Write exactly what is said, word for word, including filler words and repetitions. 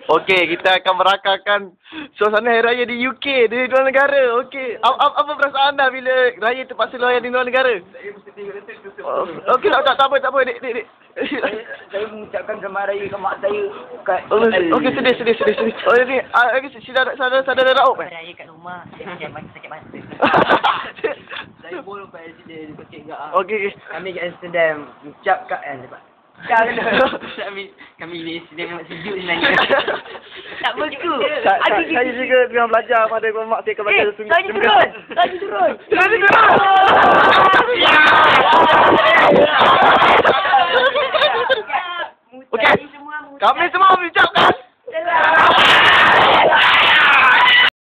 Okey, kita akan merakamkan suasana Hari Raya di U K, di luar negara. Okey, apa, apa perasaan anda bila raya terpaksa luar di luar negara? Oh, okey, tak, tak, tak apa, tak apa, dek, dek, dek. Saya, saya mengucapkan selamat raya ke mak saya kat Oh, okey, sedih, sedih, sedih, sedih. Oh, ni, ah, okey, saudara, saudara, saudara Raub eh? Raya kat rumah, sakit mata, sakit mata. Saya boleh kat Amsterdam, sakit enggak ah. Okey, okey. kami kat Amsterdam mengucapkan eh, sebab dah kena. Kami kami ni sedang memang sejuk sebenarnya. Tak betul. Sa- sa- Saya juga tengah belajar pada mak saya akan belajar sungguh. Lagi turun. Lagi turun. Lagi turun. Okey. Kami semua mengucapkan